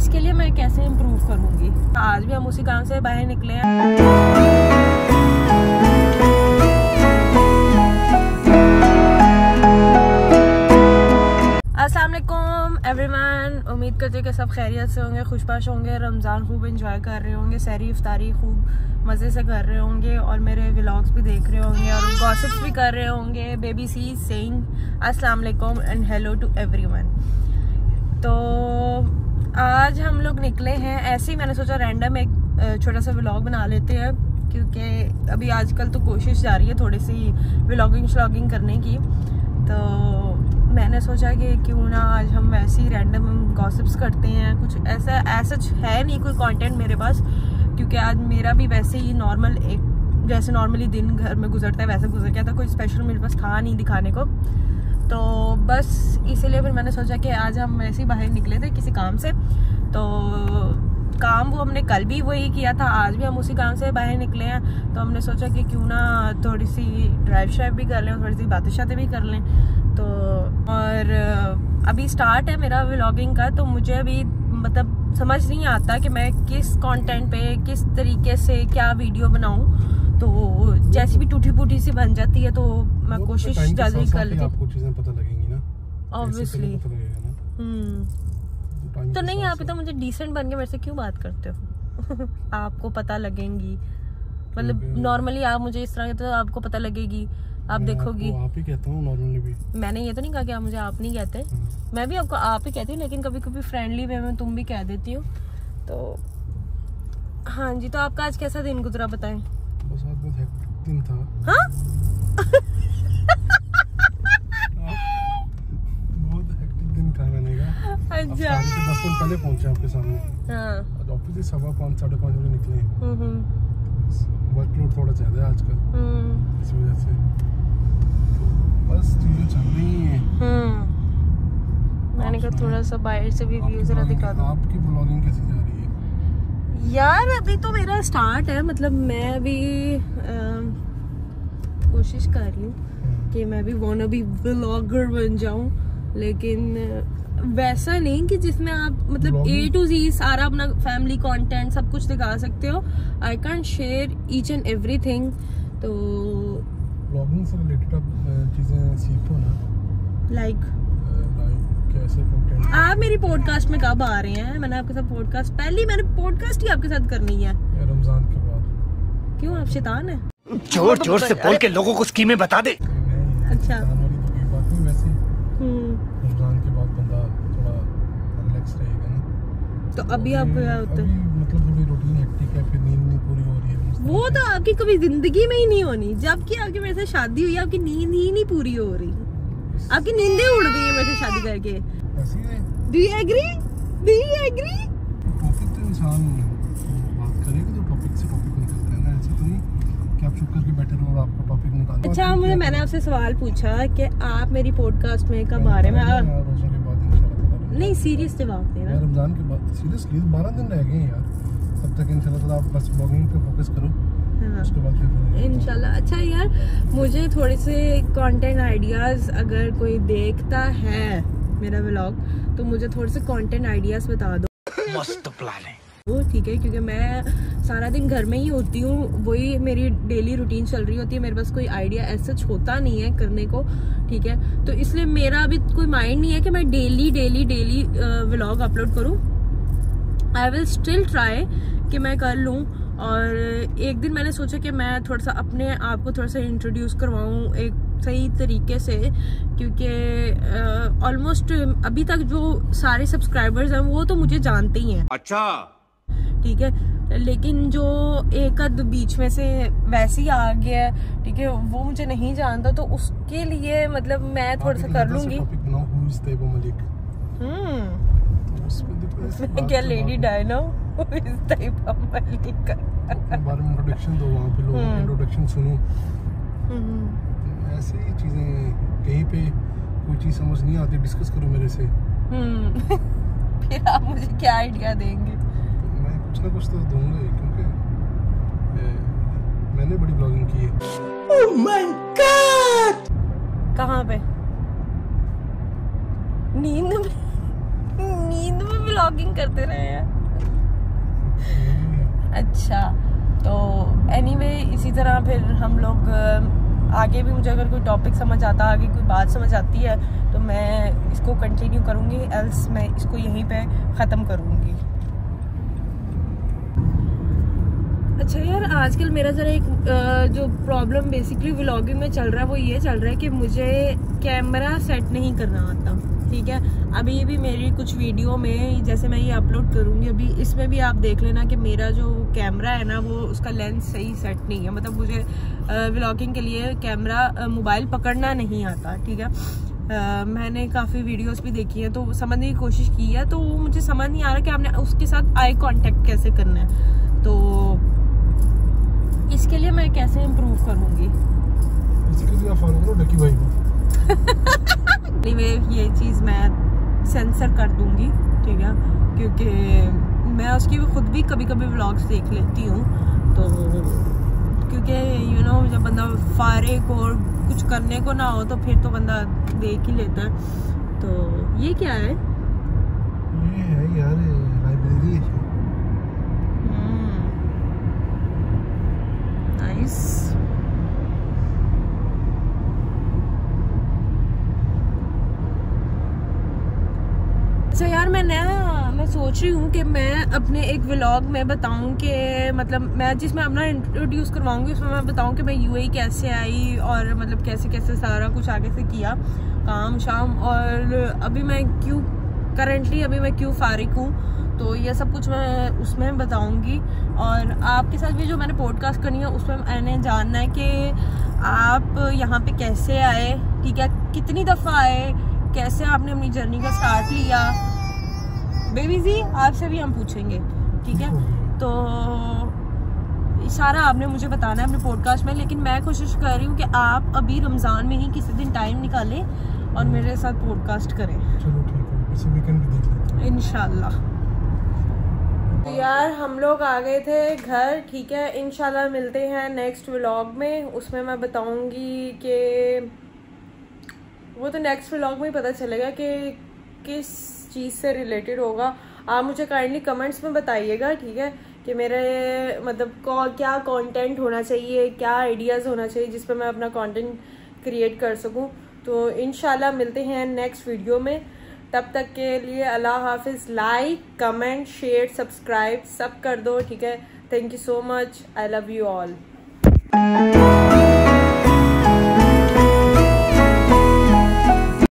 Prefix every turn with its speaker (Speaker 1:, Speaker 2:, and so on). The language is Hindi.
Speaker 1: इसके लिए मैं कैसे इम्प्रूव करूँगी। आज भी हम उसी काम से बाहर निकले हैं। अस्सलाम वालेकुम एवरीवन, उम्मीद करते हैं कि सब खैरियत से होंगे, खुशबाश होंगे, रमज़ान खूब एंजॉय कर रहे होंगे, सहरी इफ्तारी खूब मज़े से कर रहे होंगे और मेरे व्लॉग्स भी देख रहे होंगे और गॉसिप्स भी कर रहे होंगे। बेबी सी सेइंग अस्सलाम वालेकुम एंड हेलो टू एवरीवन। तो आज हम लोग निकले हैं ऐसे ही, मैंने सोचा रैंडम एक छोटा सा व्लॉग बना लेते हैं, क्योंकि अभी आजकल तो कोशिश जारी है थोड़ी सी व्लॉगिंग करने की। तो मैंने सोचा कि क्यों ना आज हम वैसे ही रैंडम गॉसिप्स करते हैं। कुछ ऐसा है नहीं कोई कंटेंट मेरे पास, क्योंकि आज मेरा भी वैसे ही नॉर्मल एक जैसे नॉर्मली दिन घर में गुजरता है वैसे गुजर गया था। कोई स्पेशल मेरे पास था नहीं दिखाने को, तो बस इसीलिए फिर मैंने सोचा कि आज हम वैसे ही बाहर निकले थे किसी काम से। तो काम वो हमने कल भी वही किया था, आज भी हम उसी काम से बाहर निकले हैं। तो हमने सोचा कि क्यों ना थोड़ी सी ड्राइव भी कर लें, थोड़ी सी बातें भी कर लें। तो और अभी स्टार्ट है मेरा व्लॉगिंग का, तो मुझे अभी मतलब समझ नहीं आता कि मैं किस कंटेंट पे किस तरीके से क्या वीडियो बनाऊं। तो जैसी भी टूटी फूटी सी बन जाती है तो मैं कोशिश जल्दी कर लेती हूँ।
Speaker 2: आपको चीजें पता लगेंगी ना,
Speaker 1: ऑब्वियसली। तो नहीं, आप तो मुझे डिसेंट बन के मेरे से क्यों बात करते हो? आपको पता लगेंगी, मतलब नॉर्मली आप मुझे इस तरह तो आपको पता लगेगी, आप देखोगी।
Speaker 2: आप ही कहता हूँ नॉर्मली भी। मैंने
Speaker 1: ये तो नहीं कहा कि आप मुझे आप नहीं कहते, मैं भी आपको आप ही कहती हूँ, लेकिन कभी कभी फ्रेंडली वे में तुम भी कह देती हो। तो हाँ जी, तो आपका आज कैसा दिन गुजरा बताएं?
Speaker 2: बस आज बहुत हेक्टिक दिन था।
Speaker 1: हाँ?
Speaker 2: बहुत हेक्टिक दिन था मैंने कहा।
Speaker 1: अच्छा।
Speaker 2: 10 मिनट पहले पहुंचे आपके सामने।
Speaker 1: हाँ।
Speaker 2: ऑफिस से 5:15 साढ़े 5 बजे निकले। वर्कलोड थोड़ा ज्यादा है आजकल, इस वजह से तो बस चीजें चल रही हैं।
Speaker 1: मैंने कहा थोड़ा सा बाहर से भी व्यू जरा दिखा दो।
Speaker 2: आपकी ब्लॉगिंग कैसी जा रही है?
Speaker 1: यार अभी तो मेरा स्टार्ट है, मतलब मैं अभी कोशिश कर रही हूँ कि मैं भी वाना भी व्लॉगर बन जाऊं, लेकिन वैसा नहीं कि जिसमें आप मतलब A to Z सारा अपना फैमिली कंटेंट सब कुछ दिखा सकते हो। I can share each and everything. तो
Speaker 2: ब्लॉगिंग से रिलेटेड आप चीजें सीखो ना, लाइक कैसे कंटेंट।
Speaker 1: आप मेरी पॉडकास्ट में कब आ रहे हैं? मैंने आपके साथ पॉडकास्ट मैंने पॉडकास्ट ही आपके साथ करनी है
Speaker 2: रमजान के बाद।
Speaker 1: क्यों, आप शैतान है?
Speaker 3: जोर जोर से बोल के लोगों को स्कीमें बता दे।
Speaker 1: अच्छा,
Speaker 2: वैसे रमजान के बाद बंदा थोड़ा रिलैक्स रहेगा ना।
Speaker 1: तो अभी आपको क्या होता है?
Speaker 2: मतलब थोड़ी रूटीन हेक्टिक है, फिर नींद नहीं पूरी हो रही है।
Speaker 1: वो तो आपकी कभी जिंदगी में ही नहीं होनी, जबकि आपकी मेरे से शादी हुई, आपकी नींद ही नहीं पूरी हो रही, आपकी नींदें उड़ गई है मेरे से शादी करके। Do you agree?
Speaker 2: टॉपिक तो इंसान बात करेगा तो टॉपिक से टॉपिक निकलता है ना, ऐसे तो नहीं कि आप चुप करके बैठे रहो और आपको टॉपिक निकालना।
Speaker 1: अच्छा, मैंने आपसे सवाल पूछा कि आप मेरी पॉडकास्ट में कब आ रहे हैं?
Speaker 2: रोज़े के बाद इंशाल्लाह।
Speaker 1: नहीं, सीरियस जवाब देना।
Speaker 2: रमजान के बाद सीरियसली 12 दिन रह गए हैं यार, तब तक इंशाल्लाह आप बस ब्लॉगिंग पे फोकस करो। हाँ। उसके बाद फिर
Speaker 1: इंशाल्लाह। अच्छा यार, मुझे थोड़े से कंटेंट आइडियाज अगर कोई देखता है मेरा व्लॉग, तो मुझे थोड़े से कंटेंट आइडियाज बता दो।
Speaker 3: मस्त प्लान है
Speaker 1: वो, ठीक है? क्योंकि मैं सारा दिन घर में ही होती हूँ, वही मेरी डेली रूटीन चल रही होती है, मेरे पास कोई आइडिया ऐसा होता नहीं है करने को, ठीक है? तो इसलिए मेरा अभी कोई माइंड नहीं है कि मैं डेली व्लॉग अपलोड करूँ। आई विल स्टिल ट्राई कि मैं कर लूँ। और एक दिन मैंने सोचा कि मैं थोड़ा सा अपने आप को थोड़ा सा इंट्रोड्यूस करवाऊँ एक सही तरीके से, क्योंकि ऑलमोस्ट अभी तक जो सारे सब्सक्राइबर्स हैं वो तो मुझे जानते ही हैं।
Speaker 3: अच्छा,
Speaker 1: ठीक है, लेकिन जो एक आध बीच में से वैसे ही आ गया, ठीक है, वो मुझे नहीं जानता, तो उसके लिए मतलब मैं थोड़ा सा कर लूंगी। उसमें क्या लेडी डायना
Speaker 2: इंट्रोडक्शन दो, वहाँ पे लोग इंट्रोडक्शन सुनो। ऐसे ही चीजें, कहीं पे कोई चीज समझ नहीं आती डिस्कस करो मेरे से।
Speaker 1: फिर आप मुझे क्या आइडिया देंगे?
Speaker 2: मैं कुछ ना कुछ तो दूंगा ही, क्योंकि मैंने बड़ी ब्लॉगिंग की है।
Speaker 3: Oh my god!
Speaker 1: कहाँ पे? नींद में व्लॉगिंग करते रहे हैं। अच्छा तो एनीवे इसी तरह फिर हम लोग आगे भी, मुझे अगर कोई टॉपिक समझ आता, आगे कोई बात समझ आती है तो मैं इसको कंटिन्यू करूँगी, एल्स मैं इसको यहीं पे ख़त्म करूँगी। अच्छा यार, आजकल मेरा ज़रा एक जो प्रॉब्लम बेसिकली व्लॉगिंग में चल रहा है वो ये चल रहा है कि मुझे कैमरा सेट नहीं करना आता, ठीक है। अभी भी मेरी कुछ वीडियो में, जैसे मैं ये अपलोड करूँगी अभी, इसमें भी आप देख लेना कि मेरा जो कैमरा है ना वो उसका लेंस सही सेट नहीं है। मतलब मुझे व्लॉगिंग के लिए कैमरा मोबाइल पकड़ना नहीं आता, ठीक है। मैंने काफ़ी वीडियोस भी देखी हैं तो समझने की कोशिश की है, तो वो मुझे समझ नहीं आ रहा कि आपने उसके साथ आई कांटेक्ट कैसे करना है, तो इसके लिए मैं कैसे इम्प्रूव करूँगी।
Speaker 2: इसके लिए आप फॉलो करो डकी भाई को।
Speaker 1: ये चीज़ मैं सेंसर कर दूंगी, ठीक है, क्योंकि मैं उसकी खुद भी कभी कभी व्लॉग्स देख लेती हूँ, तो क्योंकि यू नो जब बंदा फारिग और कुछ करने को ना हो तो फिर तो बंदा देख ही लेता है। तो ये क्या है?
Speaker 2: ये है यार लाइब्रेरी है।
Speaker 1: नाइस। अच्छा यार, मैं सोच रही हूँ कि मैं अपने एक व्लॉग में बताऊँ कि मतलब मैं जिसमें अपना इंट्रोड्यूस करवाऊँगी उसमें मैं बताऊँ कि मैं यूएई कैसे आई और मतलब कैसे कैसे सारा कुछ आगे से किया काम शाम, और अभी मैं करंटली मैं क्यों फारिग हूँ, तो ये सब कुछ मैं उसमें बताऊँगी। और आपके साथ भी जो मैंने पॉडकास्ट करनी है उसमें मैंने जानना है कि आप यहाँ पे कैसे आए, ठीक है, कितनी दफ़ा आए, कैसे आपने अपनी जर्नी का स्टार्ट लिया। बेबी जी आपसे भी हम पूछेंगे, ठीक है। तो सारा आपने मुझे बताना है अपने पॉडकास्ट में, लेकिन मैं कोशिश कर रही हूँ कि आप अभी रमज़ान में ही किसी दिन टाइम निकालें और मेरे साथ पॉडकास्ट करें।
Speaker 2: चलो ठीक है, इसी वीकेंड भी देख लेते हैं इंशाल्लाह।
Speaker 1: तो यार हम लोग आ गए थे घर, ठीक है। इंशाल्लाह मिलते हैं नेक्स्ट व्लॉग में, उसमें मैं बताऊँगी कि वो तो नेक्स्ट व्लॉग में ही पता चलेगा कि किस चीज़ से रिलेटेड होगा। आप मुझे काइंडली कमेंट्स में बताइएगा, ठीक है, कि मेरे मतलब क्या कंटेंट होना चाहिए, क्या आइडियाज़ होना चाहिए जिस पर मैं अपना कंटेंट क्रिएट कर सकूं। तो इंशाल्लाह मिलते हैं नेक्स्ट वीडियो में, तब तक के लिए अल्लाह हाफिज़। लाइक कमेंट शेयर सब्सक्राइब सब कर दो, ठीक है। Thank you so much, I love you all.